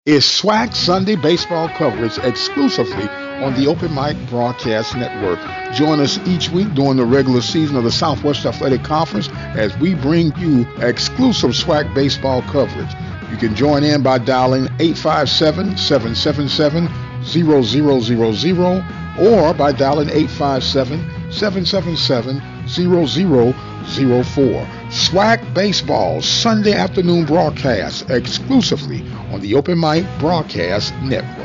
is SWAC Sunday baseball coverage exclusively on the Open Mic Broadcast Network. Join us each week during the regular season of the Southwestern Athletic Conference as we bring you exclusive SWAC baseball coverage. You can join in by dialing 857-777-0000 or by dialing 857-777-0004. SWAC Baseball Sunday afternoon broadcast exclusively on the Open Mic Broadcast Network.